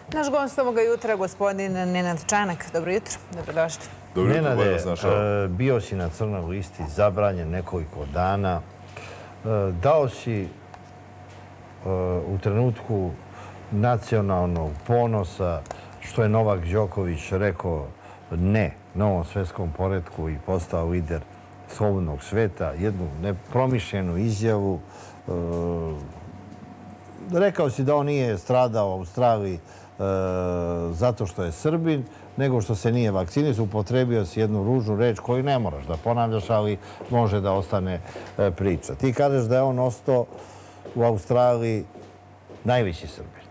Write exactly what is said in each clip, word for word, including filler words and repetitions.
Naš gost ovoga jutra, gospodin Nenad Čanak. Dobro jutro, dobrodošli. Nenade, bio si na crnoj listi, zabranjen nekoliko dana. Dao si u trenutku nacionalnog ponosa, što je Novak Đoković rekao ne novom svetskom poretku i postao lider slobodnog sveta, jednu nepromišljenu izjavu. Rekao si da on nije stradao u Australiji zato što je Srbin, nego što se nije vakcinisao. Upotrebio si jednu ružnu reč koju ne moraš da ponavljaš, ali može da ostane priča. Ti kažeš da je on ostao u Australiji najveći Srbin.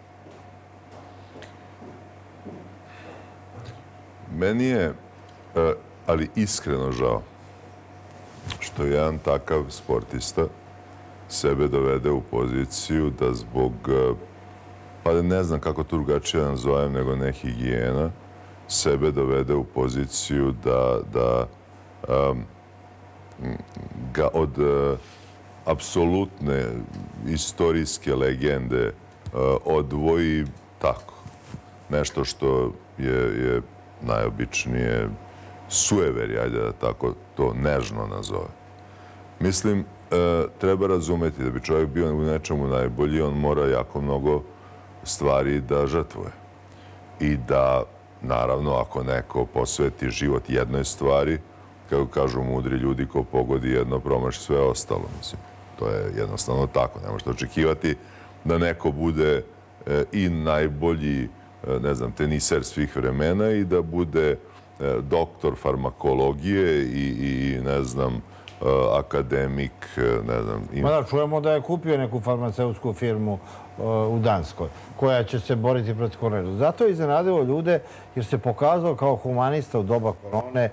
Meni je, ali iskreno žao, što jedan takav sportista sebe dovede u poziciju da zbog, pa ne znam kako to drugačije nazovem nego ne higijena, sebe dovede u poziciju da, da um, ga od uh, apsolutne istorijske legende uh, odvoji tako. Nešto što je, je najobičnije sujeverje, ajde da tako to nežno nazove. Mislim, treba razumeti da bi čovjek bio u nečemu najbolji, on mora jako mnogo stvari da žrtvuje. I da, naravno, ako neko posveti život jednoj stvari, kako kažu mudri ljudi, ko pogodi jedno, promaši sve ostalo. Mislim, to je jednostavno tako. Ne možete očekivati da neko bude i najbolji, ne znam, teniser svih vremena i da bude doktor farmakologije i, i ne znam, akademik, ne znam... Ma da, čujemo da je kupio neku farmaceutsku firmu u Danskoj, koja će se boriti protiv korone. Zato je iznenadilo ljude, jer se pokazao kao humanista u doba korone.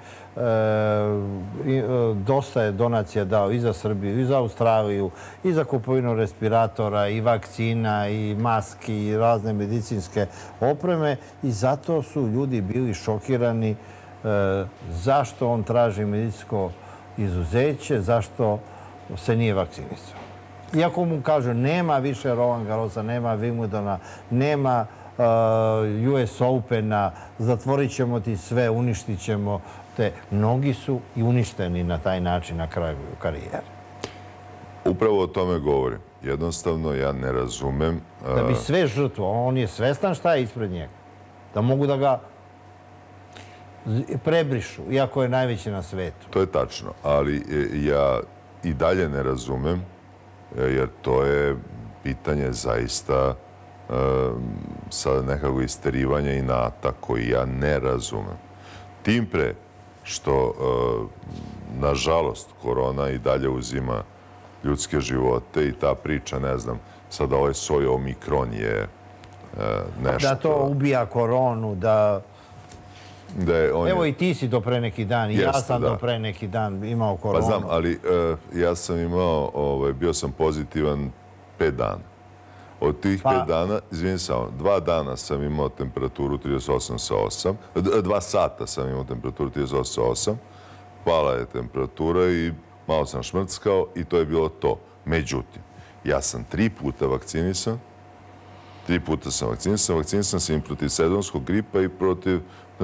Dosta je donacija dao i za Srbiju, i za Australiju, i za kupovinu respiratora, i vakcina, i maski, i razne medicinske opreme. I zato su ljudi bili šokirani zašto on traži medicinsko izuzeće, zašto se nije vakcinisao. Iako mu kažu nema više Roland Garrosa, nema Wimbledona, nema U S Opena, zatvorit ćemo ti sve, uništit ćemo te. Mnogi su i uništeni na taj način na kraju karijere. Upravo o tome govorim. Jednostavno, ja ne razumem... Da bi sve žrtvo, on je svestan šta je ispred njega. Da mogu da ga prebrišu, iako je najveći na svetu. To je tačno, ali ja i dalje ne razumem, jer to je pitanje zaista sa nekako isterivanja inata koji ja ne razumem. Tim pre što, nažalost, korona i dalje uzima ljudske živote i ta priča, ne znam, sada ovaj soj omikron je nešto... Da to ubija koronu, da... Evo i ti si do pre neki dan, i ja sam do pre neki dan imao koronu. Pa znam, ali ja sam imao, bio sam pozitivan pet dana. Od tih pet dana, izvinim samo, dva dana sam imao temperaturu trideset osam zarez osam, dva sata sam imao temperaturu trideset osam zarez osam, pala je temperatura i malo sam šmrckao i to je bilo to. Međutim, ja sam tri puta vakcinisan, tri puta sam vakcinisan, vakcinisan sam i protiv sezonskog gripa i protiv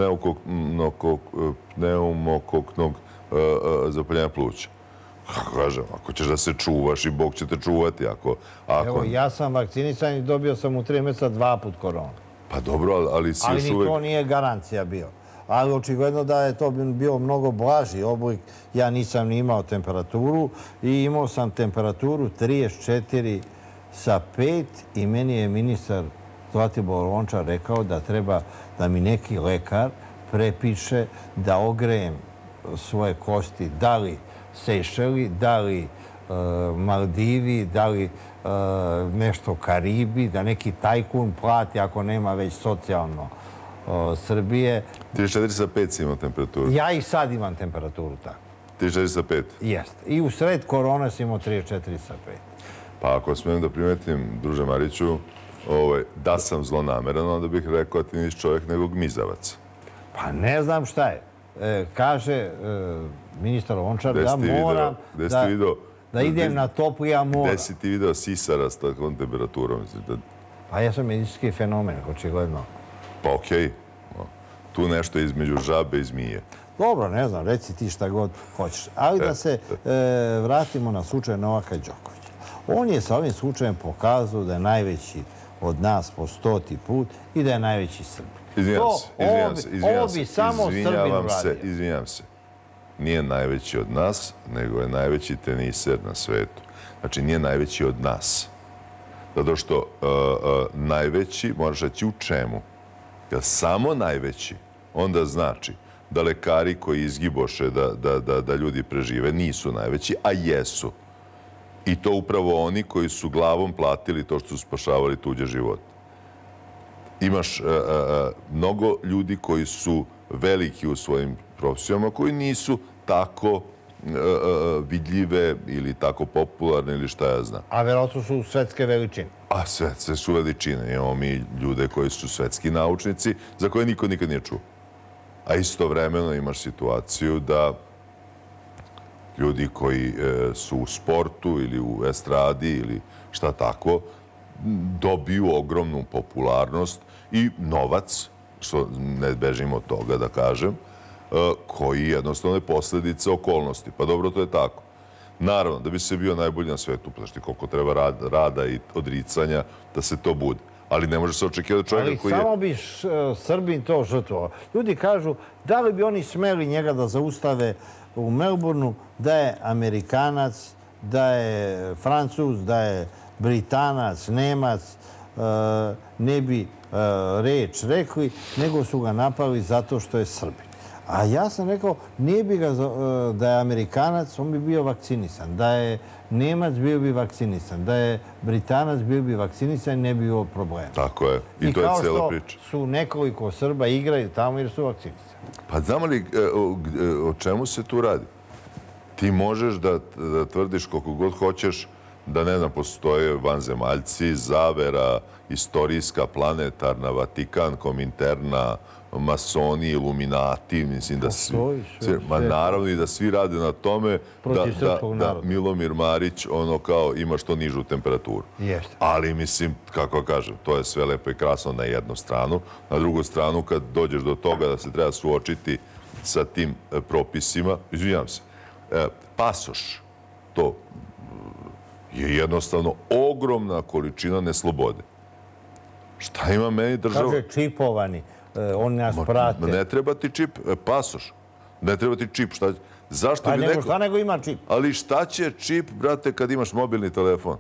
pneumokoknog zapaljenja pluća. Kako kažem, ako ćeš da se čuvaš i Bog će te čuvati. Evo, ja sam vakcinisan i dobio sam u tri mjeseca dva put koronu. Pa dobro, ali si još uvek... Ali ni to nije garancija bio. Ali očigledno da je to bio mnogo blaži oblik. Ja nisam ni imao temperaturu i imao sam temperaturu trideset četiri sa pet i meni je ministar Zlatibor Lončar rekao da treba da mi neki lekar prepiše da ogrejem svoje kosti, da li Sejšeli, da li Maldivi, da li nešto Karibi, da neki tajkun plati ako nema već socijalno Srbije. trideset četiri sa pet si imao temperaturu? Ja i sad imam temperaturu tako. trideset četiri sa pet? Jeste. I u sred korona sam imao trideset četiri sa pet. Pa ako smijem da primetim, druže Mariću, da sam zlonameran, onda bih rekao da ti nisi čovjek nego gmizavac. Pa ne znam šta je. Kaže ministar Lončar da moram da idem na topu, ja moram. Gde si ti video sisara s takvom temperaturom? Pa ja sam medicinski fenomen, očigledno. Pa okej. Tu nešto između žabe i zmije. Dobro, ne znam, reci ti šta god hoćeš. Ali da se vratimo na slučaj Novaka Đokovića. On je sa ovim slučajem pokazao da je najveći od nas po stoti put i da je najveći Srbin. Izvinjam se, izvinjam se, izvinjam Ovo bi samo Srbin uradio. Izvinjam se. Nije najveći od nas, nego je najveći teniser na svetu. Znači, nije najveći od nas. Zato što najveći moraš reći u čemu. Jer samo najveći onda znači da lekari koji izgiboše da ljudi prežive nisu najveći, a jesu. I to upravo oni koji su glavom platili to što su spašavali tuđe živote. Imaš mnogo ljudi koji su veliki u svojim profesijama, koji nisu tako vidljive ili tako popularne ili šta ja znam. A verovatno su svetske veličine. A svetske su veličine. Imamo mi ljude koji su svetski naučnici za koje niko nikad nije čuo. A istovremeno imaš situaciju da ljudi koji su u sportu ili u estradi ili šta tako, dobiju ogromnu popularnost i novac, što ne bežimo od toga da kažem, koji jednostavno je posljedica okolnosti. Pa dobro, to je tako. Naravno, da bi se bio najbolji na svetu, znaš koliko treba rada i odricanja da se to bude. Ali ne može se očekivati čovjeka koji je... Ali samo bi Srbin to žrtvovao. Ljudi kažu, da li bi oni smeli njega da zaustave u Melbourneu, da je Amerikanac, da je Francuz, da je Britanac, Nemac, ne bi reč rekli, nego su ga napali zato što je Srbin. A ja sam rekao, nije bi ga, da je Amerikanac, on bi bio vakcinisan. Da je Nemac, bio bi vakcinisan. Da je Britanac, bio bi vakcinisan i ne bi bilo problema. Tako je. I to je cijela priča. I kao što su nekoliko Srba igraju tamo jer su vakcinisani. Pa znamo li o čemu se tu radi? Ti možeš da tvrdiš koliko god hoćeš da, ne znam, postoje vanzemaljci, zavera, istorijska, planetarna, Vatikan, Kominterna, masoni, iluminati, mislim da svi... Ma naravno i da svi rade na tome da Milomir Marić ono kao ima što nižu temperaturu. Ali mislim, kako kažem, to je sve lepo i krasno na jednu stranu. Na drugu stranu, kad dođeš do toga da se treba suočiti sa tim propisima, izvinjam se, pasoš, to je jednostavno ogromna količina neslobode. Šta ima meni država? Kaže čipovani. Oni nas prate. Ne treba ti čip, pasoš. Ne treba ti čip. Zašto bi neko... Pa nego šta nego ima čip? Ali šta će čip, brate, kad imaš mobilni telefon?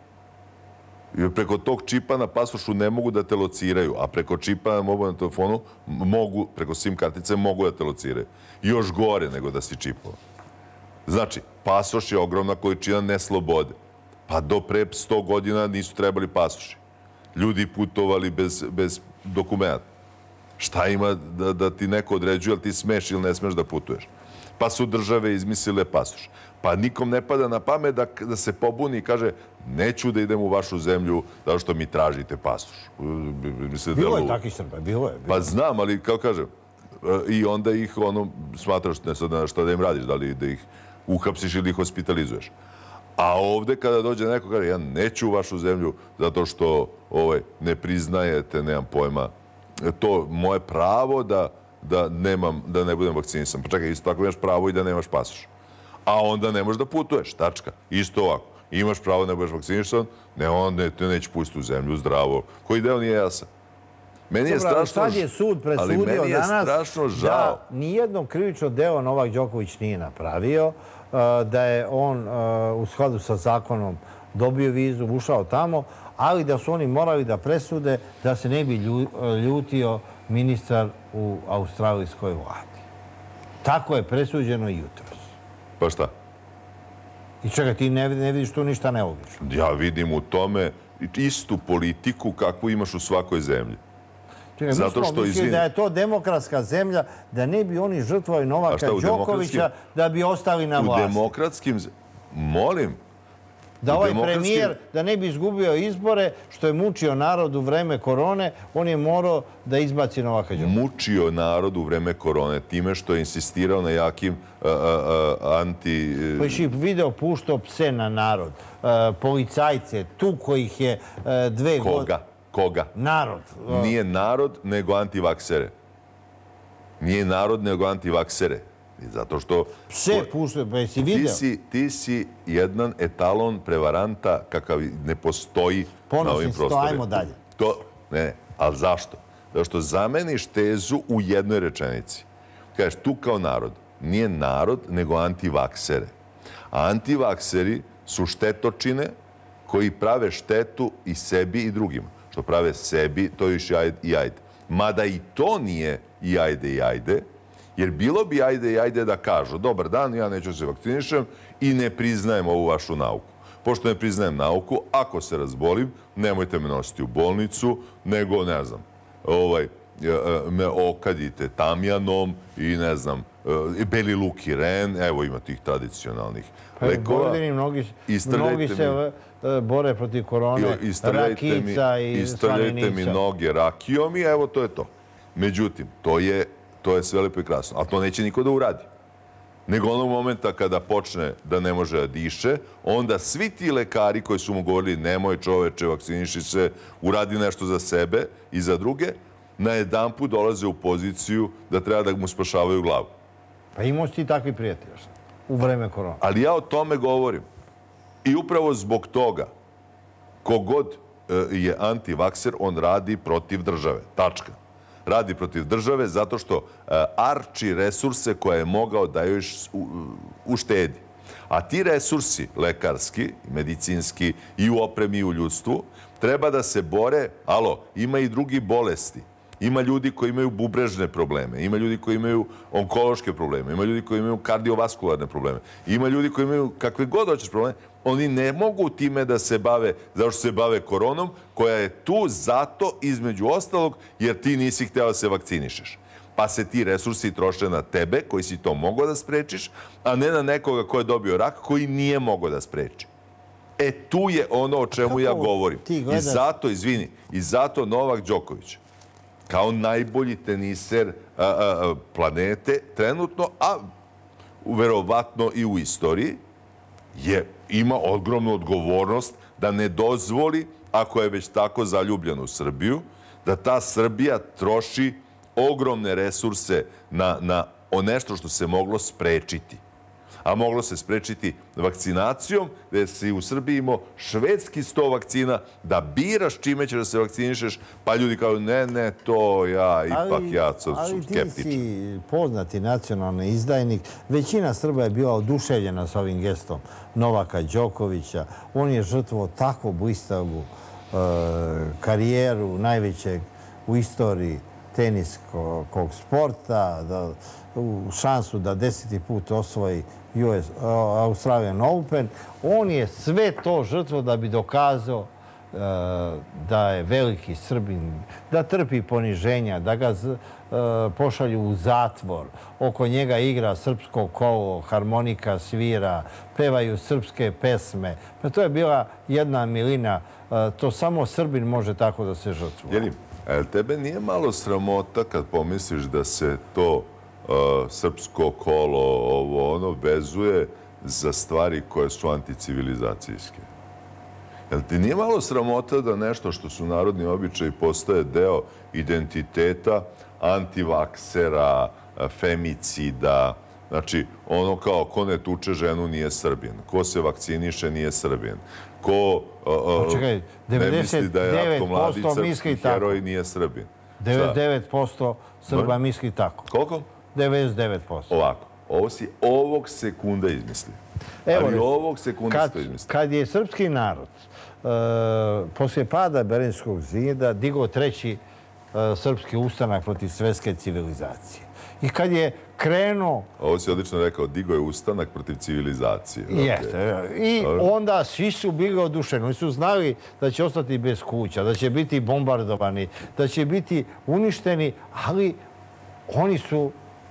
Preko tog čipa na pasošu ne mogu da te lociraju, a preko čipa na mobilnom telefonu mogu, preko SIM kartice mogu da te lociraju. Još gore nego da si čipovan. Znači, pasoš je ogromna količina neslobode. Pa do pre sto godina nisu trebali pasoši. Ljudi putovali bez dokumenta. Šta ima da ti neko određuje, ali ti smeš ili ne smeš da putuješ? Pa su države izmislile pasoš. Pa nikom ne pada na pamet da se pobuni i kaže neću da idem u vašu zemlju zato što mi tražite pasoš. Bilo je takih Srba, bilo je. Pa znam, ali kao kažem, i onda ih ono smatraš ne sad šta da im radiš, da li da ih uhapsiš ili ih hospitalizuješ. A ovde kada dođe neko kaže ja neću u vašu zemlju zato što ne priznajete, nemam pojma, to moje pravo da ne budem vakcinisan. Pa čekaj, isto tako imaš pravo i da nemaš pasoš. A onda ne možeš da putuješ, tačka. Isto ovako. Imaš pravo da ne budeš vakcinisan, ne, onda te neće pustiti u zemlju zdravo. Koji deo nije jasan? Meni je strašno... Sad je sud presudio danas da nijedno krivično delo Novak Đoković nije napravio, da je on u skladu sa zakonom dobio vizu, ušao tamo, ali da su oni morali da presude da se ne bi ljutio ministar u australijskoj vladi. Tako je presuđeno i jutros. Pa šta? I čekaj, ti ne vidiš tu ništa nelogično. Ja vidim u tome istu politiku kakvu imaš u svakoj zemlji. Čekaj, mi smo mislili da je to demokratska zemlja, da ne bi oni žrtvovali Novaka Đokovića da bi ostali na vlasti. U demokratskim... Molim... Da ovaj premijer, da ne bi izgubio izbore, što je mučio narod u vreme korone, on je morao da izbaci Novaka Đokovića. Mučio narod u vreme korone time što je insistirao na jakim anti... Pa je video puštao pse na narod, policajce, tu kojih je dve godine... Koga? Koga? Narod. Nije narod, nego antivaksere. Nije narod, nego antivaksere. Zato što... Pse puštaju, pa jesi video? Ti si, ti si jedan etalon prevaranta kakav ne postoji na ovim prostorima. Ajmo dalje. To, ne, ne, ali zašto? Zato što zameniš tezu u jednoj rečenici. Kažeš, tu kao narod. Nije narod, nego antivaksere. A antivakseri su štetočine koji prave štetu i sebi i drugima. Što prave sebi, to je još i ajde. Mada i to nije i ajde i ajde, jer bilo bi ajde i ajde da kažu dobar dan, ja neću se vakcinišem i ne priznajem ovu vašu nauku. Pošto ne priznajem nauku, ako se razbolim, nemojte me nositi u bolnicu, nego, ne znam, ovaj, me okadite tamjanom i, ne znam, beli luk i ren, evo ima tih tradicionalnih lekova. Mnogi se bore protiv korone, rakica i slanica. Istrljajte mi noge rakijom i evo, to je to. Međutim, to je To je sve lepo i krasno, ali to neće niko da uradi. Nego onog momenta kada počne da ne može da diše, onda svi ti lekari koji su mu govorili nemoj čoveče, vakciniši se, uradi nešto za sebe i za druge, na jedan put dolaze u poziciju da treba da mu spašavaju glavu. Pa imao si ti takvi prijatelji u vreme korona. Ali ja o tome govorim. I upravo zbog toga, kogod je antivakser, on radi protiv države. Tačka. Radi protiv države zato što arči resurse koje je mogao da još uštedi. A ti resursi, lekarski, medicinski i u opremi i u ljudstvu, treba da se bore, alo, ima i drugi bolesti. Ima ljudi koji imaju bubrežne probleme, ima ljudi koji imaju onkološke probleme, ima ljudi koji imaju kardiovaskularne probleme, ima ljudi koji imaju kakve god hoćeš probleme. Oni ne mogu time da se bave, zato što se bave koronom, koja je tu zato, između ostalog, jer ti nisi hteo da se vakcinišeš. Pa se ti resursi troše na tebe, koji si to mogao da sprečiš, a ne na nekoga ko je dobio rak, koji nije mogao da spreči. E, tu je ono o čemu ja govorim. I zato, izvini, i zato Novak Đoković, kao najbolji teniser planete trenutno, a verovatno i u istoriji, je ima ogromnu odgovornost da ne dozvoli, ako je već tako zaljubljen u Srbiju, da ta Srbija troši ogromne resurse na nešto što se moglo sprečiti. A moglo se sprečiti vakcinacijom, gde si u Srbiji imao švedski sto vakcina, da biraš čime ćeš da se vakcinišeš, pa ljudi kao, ne, ne, to ja, ipak ja sam skeptičan. Ali ti si poznati nacionalni izdajnik. Većina Srba je bila oduševljena s ovim gestom Novaka Đokovića. On je žrtvovao takvu blistavu karijeru, najvećeg u istoriji teniskog sporta, šansu da deseti put osvoji Australian Open. On je sve to žrtvo da bi dokazao da je veliki Srbin, da trpi poniženja, da ga pošalju u zatvor. Oko njega igra srpsko kolo, harmonika svira, pevaju srpske pesme. Pa to je bila jedna milina. To samo Srbin može tako da se žrtvuje. Jelim, tebe nije malo sramota kad pomisliš da se to srpsko kolo, ovo, ono, vezuje za stvari koje su anticivilizacijske? Jel ti nije malo sramota da nešto što su narodni običaji postaje deo identiteta antivaksera, femicida, znači ono kao ko ne tuče ženu nije Srbin, ko se vakciniše nije Srbin, ko ne misli da je Ratko Mladić srpski heroj nije Srbin. devedeset devet posto Srba misli tako. Koliko? devedeset devet posto. Ovako, ovo si ovog sekunda izmislio. Ali ovog sekunda si to izmislio. Kad je srpski narod poslije pada Berlinskog zida digao treći srpski ustanak protiv svetske civilizacije. I kad je krenuo... Ovo si odlično rekao, digao je ustanak protiv civilizacije. Jeste. I onda svi su bili odušeni. Oni su znali da će ostati bez kuća, da će biti bombardovani, da će biti uništeni, ali oni su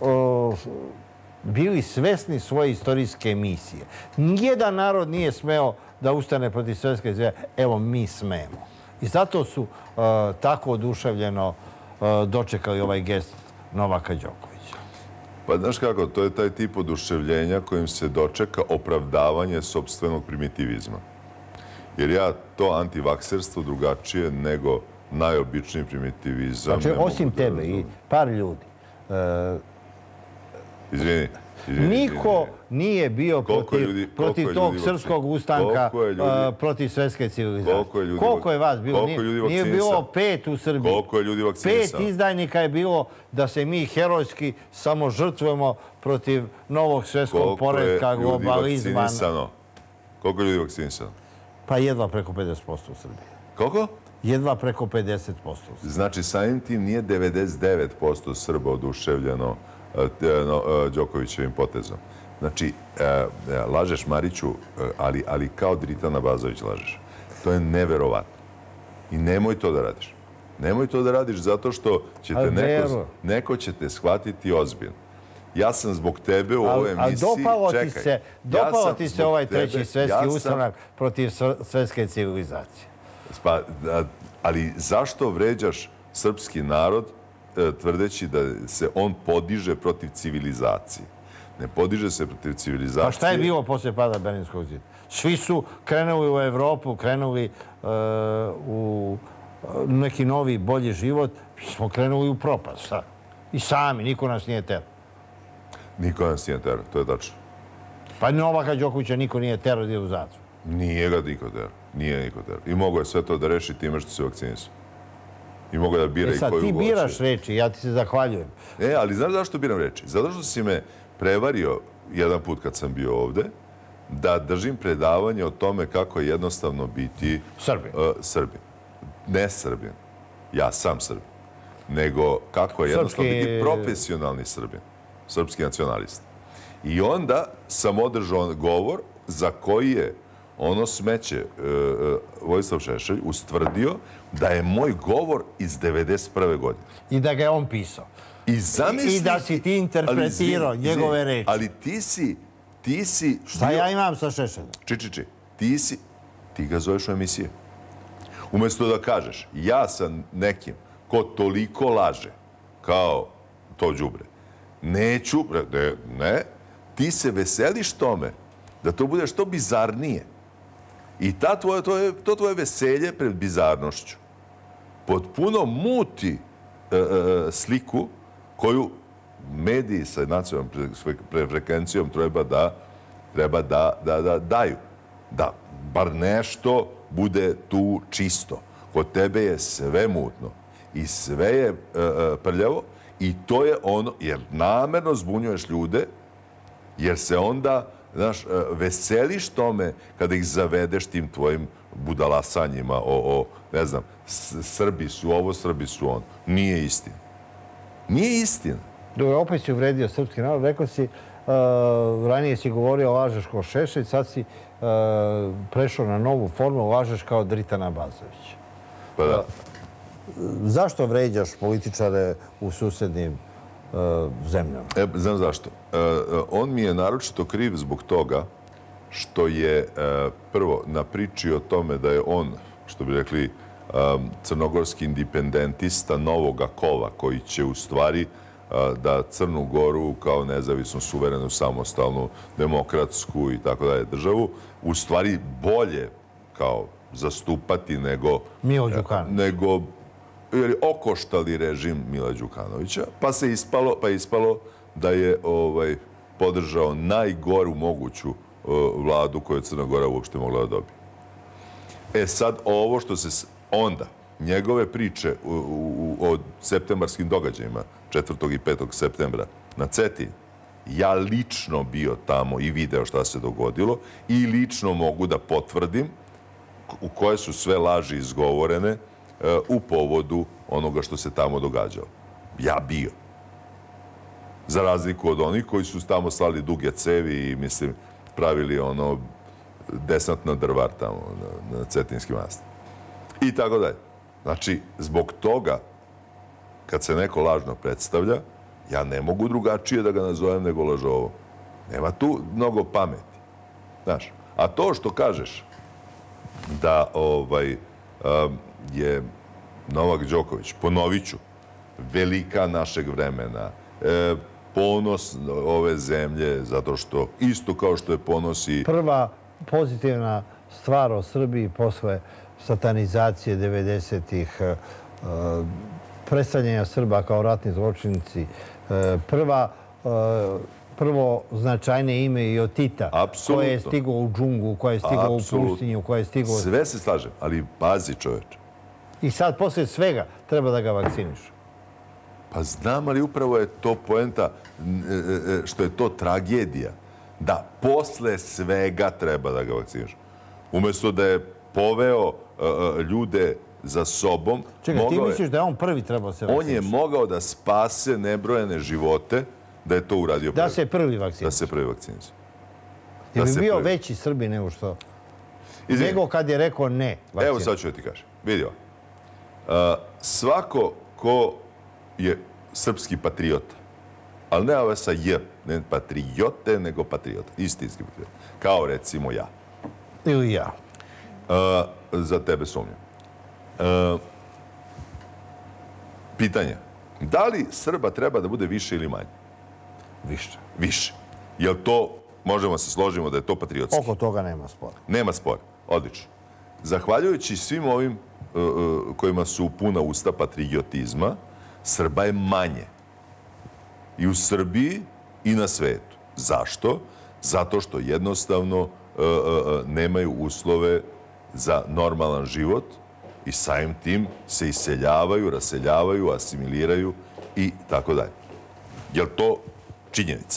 bili svesni svoje istorijske misije. Nijedan narod nije smeo da ustane protiv svetske civilizacije. Evo, mi smemo. I zato su tako oduševljeno dočekali ovaj gest Novaka Đokovića. Pa znaš kako, to je taj tip oduševljenja kojim se dočeka opravdavanje sopstvenog primitivizma. Jer ja to antivakserstvo drugačije nego najobičniji primitivizam. Znači, osim tebe i par ljudi. Izvini. Niko nije bio protiv tog srpskog ustanka, protiv svetske civilizacije. Koliko je vas bilo? Nije bilo pet u Srbiji. Koliko je ljudi vakcinisano? Pet izdajnika je bilo da se mi herojski samo žrtvujemo protiv novog svetskog poretka, globalizma. Koliko je ljudi vakcinisano? Pa jedva preko pedeset posto u Srbiji. Koliko? Jedva preko pedeset posto u Srbiji. Znači, samim tim nije devedeset devet posto Srba oduševljeno Đokovićevim potezom. Znači, lažeš Mariću, ali kao Dritana Bazović lažeš. To je neverovatno. I nemoj to da radiš. Nemoj to da radiš zato što neko će te shvatiti ozbiljno. Ja sam zbog tebe u ovoj emisiji... Ali dopalo ti se ovaj treći svetski ustanak protiv svetske civilizacije. Ali zašto vređaš srpski narod tvrdeći da se on podiže protiv civilizacije? Ne podiže se protiv civilizacije. Pa šta je bilo posle pada Berlinskog zida? Svi su krenuli u Evropu, krenuli u neki novi, bolji život. Mi smo krenuli u propast. Šta? I sami, niko nas nije terao. Niko nas nije terao, to je tačno. Pa Novaka Đokovića niko nije terao da je u zatvor. Nije ga niko terao. Nije niko terao. I mogo je sve to da reši time što se vakcinisao. I mogu da bira i koju hoće. E sad, ti biraš reči, ja ti se zahvaljujem. E, ali znaš zašto biram reči? Zato što si me prevario jedan put kad sam bio ovde, da držim predavanje o tome kako je jednostavno biti... Srbin. Srbin. Ne Srbin. Ja sam Srbin. Nego kako je jednostavno biti profesionalni Srbin. Srpski nacionalist. I onda sam održao govor za koji je ono smeće Vojislav Šešelj ustvrdio da je moj govor iz devedeset prve godine. I da ga je on pisao. I da si ti interpretirao njegove reči. Ali ti si... ti si... Šta ja imam sa Šešeljom? Či, či, či. Ti si... Ti ga zoveš u emisije. Umjesto da kažeš, ja sam nekim ko toliko laže kao to đubre. Neću... Ne. Ti se veseliš tome da to bude što bizarnije. I to tvoje veselje pred bizarnošću potpuno muti sliku koju mediji sa nacionalnom frekvencijom treba da daju. Da bar nešto bude tu čisto. Kod tebe je sve mutno i sve je prljavo i to je ono, jer namerno zbunjuješ ljude, jer se onda, znaš, veseliš tome kada ih zavedeš tim tvojim budalasanjima o, ne znam, Srbi su ovo, Srbi su ono. Nije istina. Nije istina. Dobro, opet si uvredio srpski narod. Rekao si, ranije si govorio lažeš kao Šešelj, sad si prešao na novu formu, lažeš kao Dritana Bazović. Pa da. Zašto vređaš političare u susednim zemljama? Znam zašto. On mi je naročito kriv zbog toga što je prvo na priči o tome da je on, što bi rekli, crnogorski independentista novoga kova koji će u stvari da Crnu Goru kao nezavisnu, suverenu, samostalnu, demokratsku i tako dalje državu u stvari bolje kao zastupati nego... Milo Đukanović. Nego okoštali režim Mila Đukanovića, pa se ispalo, pa ispalo da je podržao najgoru moguću vladu koju je Crna Gora uopšte mogla da dobije. E sad, ovo što se onda, njegove priče o septembarskim događajima, četvrtog i petog septembra na Cetinju, ja lično bio tamo i video šta se dogodilo i lično mogu da potvrdim u koje su sve laži izgovorene u povodu onoga što se tamo događalo. Ja bio. Za razliku od onih koji su tamo slali duge cevi i, mislim, pravili ono desantno drvar tamo na Cetinski manastir. I tako dalje. Znači, zbog toga, kad se neko lažno predstavlja, ja ne mogu drugačije da ga nazovem nego lažovo. Nema tu mnogo pameti. Znaš, a to što kažeš da je Novak Đoković, ponovit ću, velika našeg vremena, ponos ove zemlje, zato što isto kao što je ponos i... Prva pozitivna stvar o Srbiji posle satanizacije devedesetih predstavljanja Srba kao ratni zločinci, prva, prvo značajne ime i od Tita, koje je stigao u džunglu, koje je stigao u pustinju, koje je stigao... Sve se slažem, ali pazi čoveče. I sad, poslije svega, treba da ga vakciniš. Pa znam, ali upravo je to poenta, što je to tragedija. Da, posle svega treba da ga vakciniš. Umjesto da je poveo ljude za sobom... Čekaj, ti misliš da je on prvi trebao se vakciniš? On je mogao da spase nebrojene živote, da je to uradio prvi. Da se prvi vakciniš? Da se prvi vakciniš. Je bi bio veći Srbi nego što... Nego kad je rekao ne. Evo sad ću da ti kažem. Vidi ovo. Svako ko je srpski patriota, ali ne ove sa J, ne patriote, nego patriota. Istinski patriota. Kao recimo ja. Ili ja. Za tebe sumnjam. Pitanje. Da li Srba treba da bude više ili manje? Više. Više. Jel to, možemo se složimo da je to patriotski? Oko toga nema spora. Nema spora. Odlično. Zahvaljujući svim ovim kojima su puna usta patriotizma, Srba je manje. I u Srbiji i na svetu. Zašto? Zato što jednostavno nemaju uslove za normalan život i samim tim se iseljavaju, raseljavaju, asimiliraju i tako dalje. Je li to činjenica?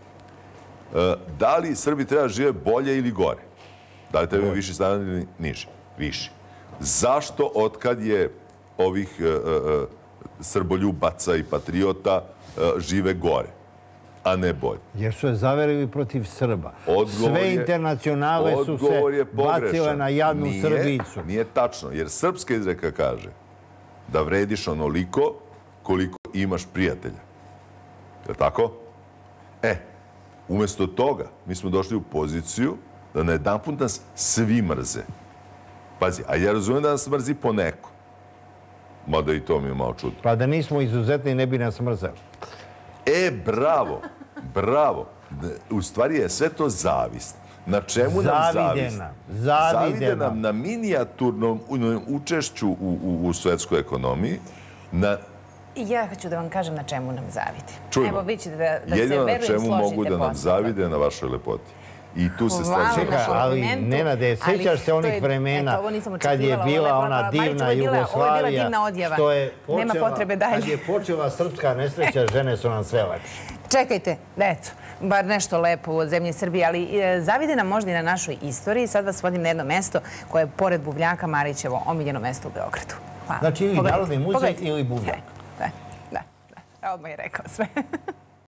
Da li Srbi treba žive bolje ili gore? Da li treba viši standard ili niži? Viši. Zašto otkad je ovih srboljubaca i patriota žive gore, a ne bolje? Jer su je zaverili protiv Srba. Sve internacionale su se bacile na jadnu Srbicu. Nije tačno, jer srpska izreka kaže da vrediš onoliko koliko imaš prijatelja. Je li tako? E, umjesto toga mi smo došli u poziciju da na jedan put nas svi mrze. Pazi, a ja razumijem da nas mrzi po neko. Mada i to mi je malo čudno. Pa da nismo izuzetni ne bi nas mrzeli. E, bravo, bravo. U stvari je sve to zavist. Na čemu nam zavist? Zavide nam na minijaturnom učešću u svetskoj ekonomiji. Ja hoću da vam kažem na čemu nam zavide. Čujemo. Evo, vi ćete da se jedino verujem na složite čemu mogu da nam zavide na vašoj lepoti. I tu se slažem. Čekaj, ali Nenade, sjećaš se onih vremena kad je bila ona divna Jugoslavija, ovo je bila divna odjava. Nema potrebe dalje. Kad je počela srpska nesreća, žene su nam sve lepše. Čekajte, eto, bar nešto lepo u zemlji Srbije, ali zavide nam možda i na našoj istoriji. Sad vas vodim na jedno mesto koje je pored Buvljaka Marićevo omiljeno mesto u Beogradu. Znači ili Narodni muzej ili Buvljak. Da, da, da. Odmah je rekao sve.